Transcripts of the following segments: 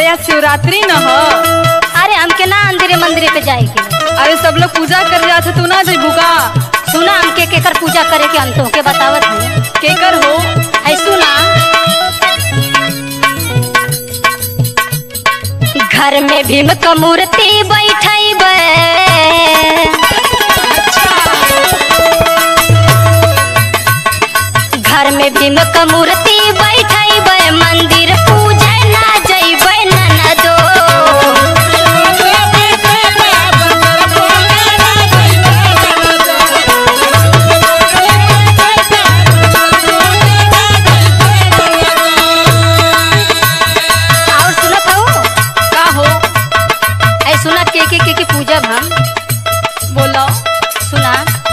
अरे आज शिवरात्रि न हो। अरे हमके ना अंदर मंदिर पे जाएगी। अरे सब लोग पूजा कर जाते, तू ना जइबू का? सुना हमके केकर पूजा करे के हम तो के बतावत हूँ। केकर हो? है सुना, घर में भीम का मूर्ति बैठाई घर में भीम का मूर्ति बैठाई मंदिर पूजा ना जइबै ननदो। और सुनत हो का हो? ऐ सुनत के पूजा हम बोलो। सुना,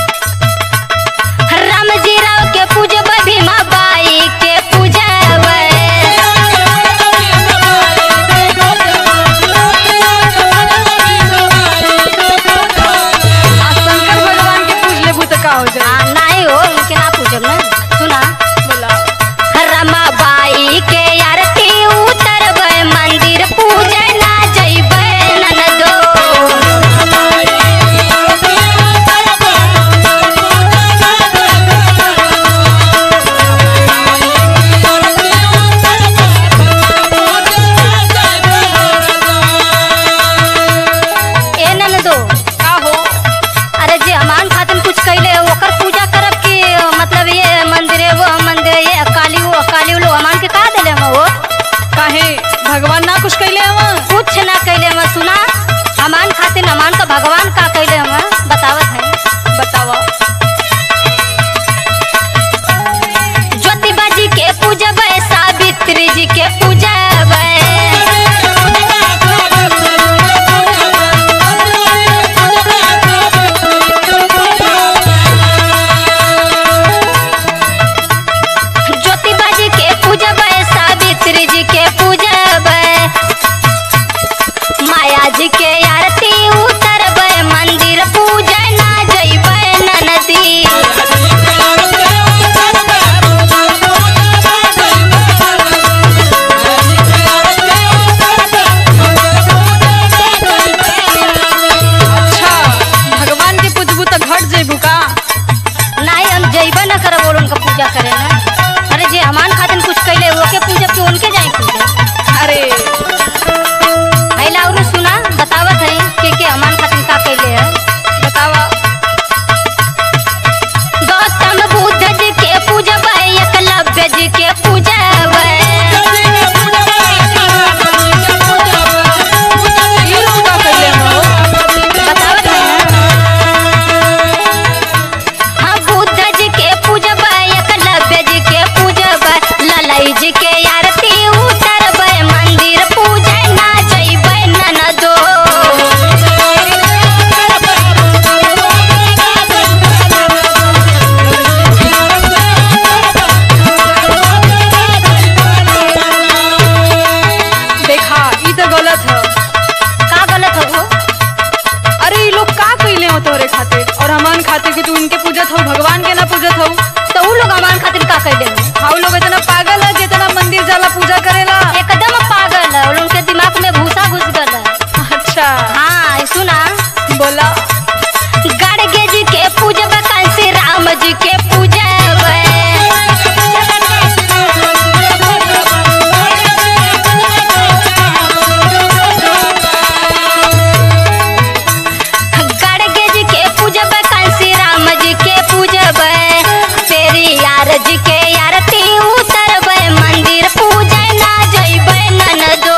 राम जी राव के पूजब, भीमा बाई के पूजब, शंकर भगवान के पूज लेबू तो का हो जाए? नहीं हो इनके ना पूजब ना। सुना, बोला। रमा बाई के आरती उतरब, मंदिर पूजा ना जइबै ननदो। ए ननदो, का हो? अरे जे हमान खातिर कुछ कैले ओकर पूजा करब की मतलब ये मंदिर वो मंदिर ये अकाली वो लोग हमान के का देले हम वो काहे भगवान ना कुछ कैले हम? कुछ ना कैले हम। सुना, हमान खातिर हमान का भगवान का कैले हम बतावत है। बतावा। ज्योतिबा जी के पूजब, सावित्री जी के पूजब, ज्योतिबा जी के पूजब, सावित्री जी के पूजब, माया जी के आरती उतरब, मंदिर पूजा ना जइबै ननदी। अच्छा, भगवान के पूजबू तो घट जइबू का? नहीं हम जइबे न करब और उनका पूजा करे ना। अरे जे हमान खातिर कुछ कैले वो के पूजब के उनके जाई पूजे। अरे हैला और सुना, बतावत है के हमान खातिर का कैले है। बतावा। गौतम बुद्ध जी के पूजब, एकलव्य जी के पूजब, ये लोग का कैले हो? बतावत है ना। हाँ, बुद्ध जी के पूजब, एकलव्य जी के पूजब, ललई जी के आरती उतरब, मंदिर पूजा ना जइबै ननदो। देखा, ई तो गलत है। का गलत हो? अरे ये लोग का कैले हो तोरे खातिर और हमान खातिर कि तू उनके पूजत हो, भगवान के ना पूजत हो? तो उ लोग हमान खातिर का कैले हो? हाउ लोग इतना पागल है जितना मंदिर जाला पूजा करेला? एकदम पागल है और उनके दिमाग में भूसा घुस गल है। अच्छा, हाँ, ई सुना, बोला। गाड़गे जी के पूजब, कांसी राम जी के पूजब, गाड़गे जी के पूजब, कांसी राम जी के पूजब, पेरियार जी के आरती उतरब, मंदिर पूजा ना जइबै ननदो।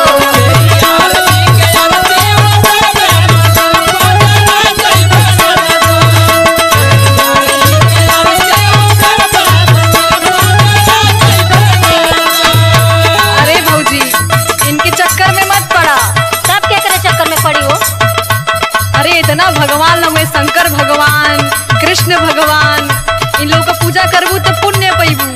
अरे भौजी, इनके चक्कर में मत पड़ा। सब केकरे चक्कर में पड़ी हो? अरे इतना भगवान लोग में शंकर भगवान, कृष्ण भगवान, इन लोग का पूजा करबू तो पुण्य पैबू।